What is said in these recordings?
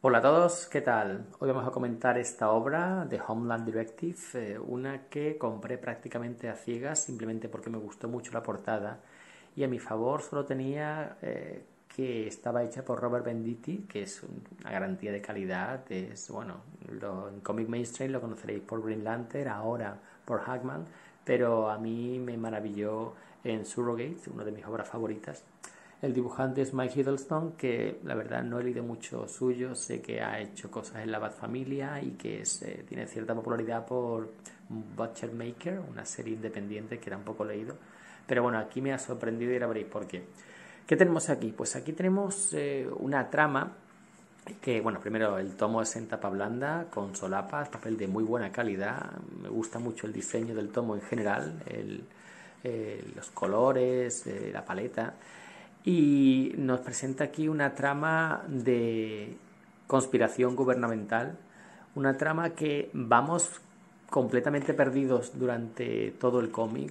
Hola a todos, ¿qué tal? Hoy vamos a comentar esta obra de Homeland Directive, una que compré prácticamente a ciegas simplemente porque me gustó mucho la portada y a mi favor solo tenía que estaba hecha por Robert Venditti, que es una garantía de calidad. En Comic Mainstream lo conoceréis por Green Lantern, ahora por Hackman, pero a mí me maravilló en Surrogate, una de mis obras favoritas. El dibujante es Mike Hiddleston, que la verdad no he leído mucho suyo, sé que ha hecho cosas en la Bat Familia y que tiene cierta popularidad por Butcher Maker, una serie independiente que tampoco he leído. Pero bueno, aquí me ha sorprendido y ahora veréis por qué. ¿Qué tenemos aquí? Pues aquí tenemos una trama que, bueno, primero el tomo es en tapa blanda, con solapas, papel de muy buena calidad. Me gusta mucho el diseño del tomo en general, los colores, la paleta. Y nos presenta aquí una trama de conspiración gubernamental, una trama que vamos completamente perdidos durante todo el cómic.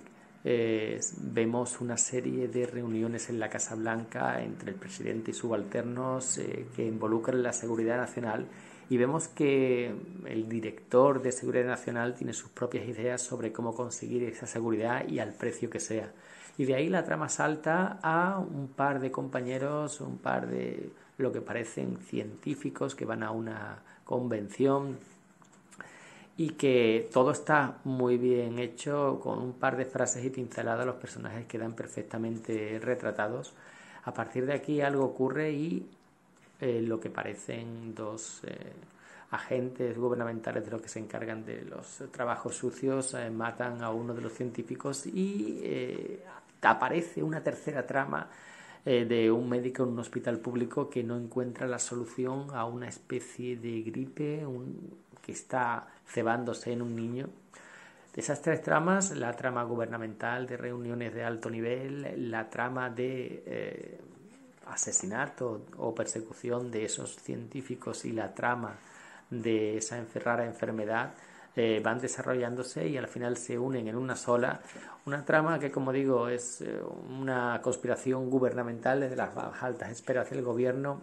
Vemos una serie de reuniones en la Casa Blanca entre el presidente y subalternos que involucran la seguridad nacional, y vemos que el director de seguridad nacional tiene sus propias ideas sobre cómo conseguir esa seguridad y al precio que sea. Y de ahí la trama salta a un par de compañeros, un par de lo que parecen científicos que van a una convención, y que todo está muy bien hecho, con un par de frases y pinceladas los personajes quedan perfectamente retratados. A partir de aquí algo ocurre y lo que parecen dos agentes gubernamentales de los que se encargan de los trabajos sucios matan a uno de los científicos, y aparece una tercera trama de un médico en un hospital público que no encuentra la solución a una especie de gripe que está cebándose en un niño. De esas tres tramas, la trama gubernamental de reuniones de alto nivel, la trama de asesinato o persecución de esos científicos y la trama de esa rara enfermedad van desarrollándose y al final se unen en una trama que, como digo, es una conspiración gubernamental desde las más altas esferas del gobierno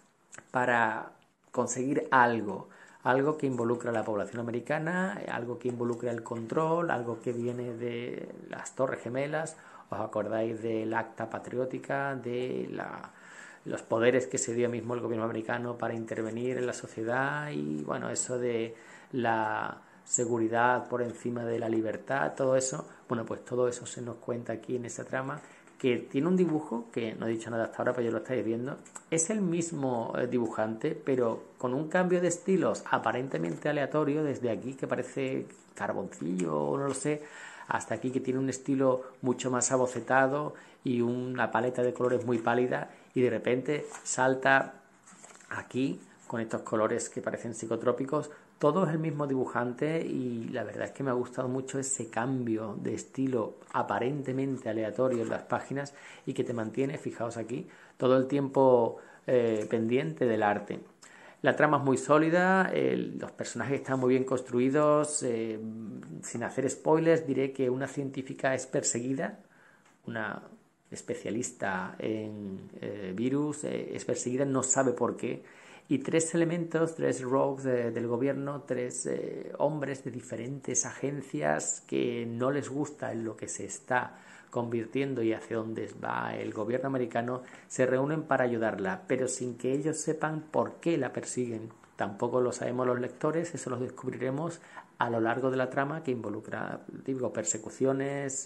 para conseguir algo que involucra a la población americana, algo que involucra el control, algo que viene de las Torres Gemelas. ¿Os acordáis del Acta Patriótica, de los poderes que se dio mismo el gobierno americano para intervenir en la sociedad? Y bueno, eso de la seguridad por encima de la libertad, todo eso, bueno, pues todo eso se nos cuenta aquí en esa trama, que tiene un dibujo que no he dicho nada hasta ahora, pero ya lo estáis viendo. Es el mismo dibujante, pero con un cambio de estilos aparentemente aleatorio, desde aquí que parece carboncillo o no lo sé, hasta aquí que tiene un estilo mucho más abocetado y una paleta de colores muy pálida, y de repente salta aquí con estos colores que parecen psicotrópicos. Todo es el mismo dibujante y la verdad es que me ha gustado mucho ese cambio de estilo aparentemente aleatorio en las páginas y que te mantiene, fijaos aquí, todo el tiempo pendiente del arte. La trama es muy sólida, los personajes están muy bien construidos. Sin hacer spoilers, diré que una científica es perseguida, una especialista en virus, es perseguida, no sabe por qué, y tres rogues del gobierno, tres hombres de diferentes agencias que no les gusta en lo que se está convirtiendo y hacia dónde va el gobierno americano, se reúnen para ayudarla, pero sin que ellos sepan por qué la persiguen. Tampoco lo sabemos los lectores, eso lo descubriremos a lo largo de la trama, que involucra, digo, persecuciones,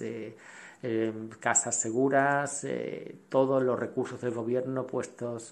casas seguras, todos los recursos del gobierno puestos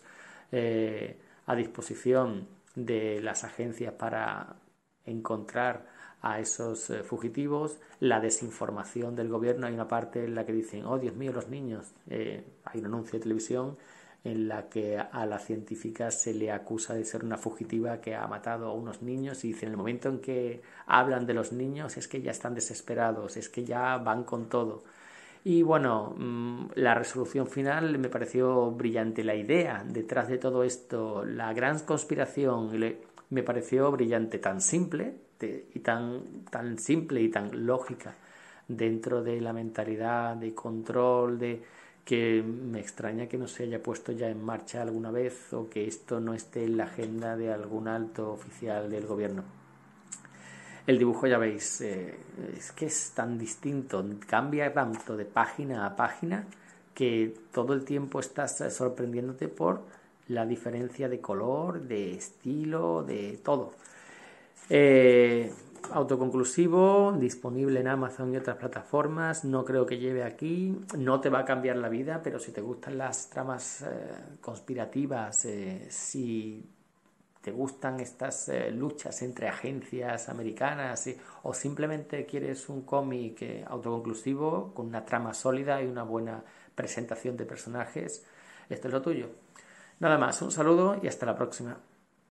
a disposición de las agencias para encontrar a esos fugitivos, la desinformación del gobierno. Hay una parte en la que dicen, oh Dios mío, los niños. Hay un anuncio de televisión en la que a la científica se le acusa de ser una fugitiva que ha matado a unos niños, y dicen, en el momento en que hablan de los niños es que ya están desesperados, es que ya van con todo. Y bueno, la resolución final me pareció brillante. La idea detrás de todo esto, la gran conspiración, me pareció brillante, tan simple y tan simple y tan lógica dentro de la mentalidad de control, de que me extraña que no se haya puesto ya en marcha alguna vez o que esto no esté en la agenda de algún alto oficial del gobierno. El dibujo, ya veis, es que es tan distinto, cambia tanto de página a página que todo el tiempo estás sorprendiéndote por la diferencia de color, de estilo, de todo. Autoconclusivo, disponible en Amazon y otras plataformas. No creo que lleve aquí, no te va a cambiar la vida, pero si te gustan las tramas conspirativas, si te gustan estas luchas entre agencias americanas o simplemente quieres un cómic autoconclusivo con una trama sólida y una buena presentación de personajes, esto es lo tuyo. Nada más, un saludo y hasta la próxima.